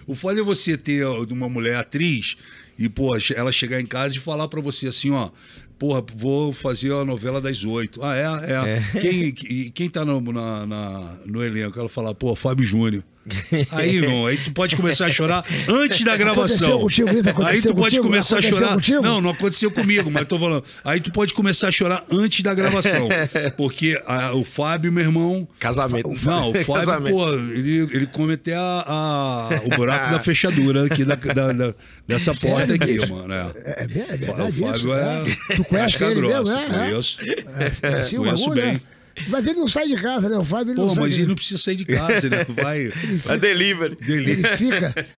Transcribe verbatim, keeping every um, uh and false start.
O foda é você ter uma mulher atriz e, pô, ela chegar em casa e falar pra você assim, ó, porra, vou fazer a novela das oito. Ah, é? É. é. Quem, quem tá no, na, na, no elenco? Ela fala, pô, Fábio Júnior. Aí, irmão, aí tu pode começar a chorar antes da gravação. Contigo, isso aí tu pode contigo? começar Aconteceu a chorar. Contigo? Não, não aconteceu comigo, mas tô falando. Aí tu pode começar a chorar antes da gravação. Porque a, o Fábio, meu irmão. Casamento. Não, o Fábio, Casamento. pô, ele, ele come até a, a, o buraco da fechadura aqui da, da, da, dessa Sério, porta aqui, bicho? mano. É, É, é, bem- é o verdade Fábio isso. é. Tu conhece casca ele grossa, mesmo, é? conheço. É, é, assim, o Conheço bagulho, bem. né? Mas ele não sai de casa, né? O Fábio ele Pô, não sai mas de ele não precisa sair de casa, ele vai. É delivery. Dele. Ele fica,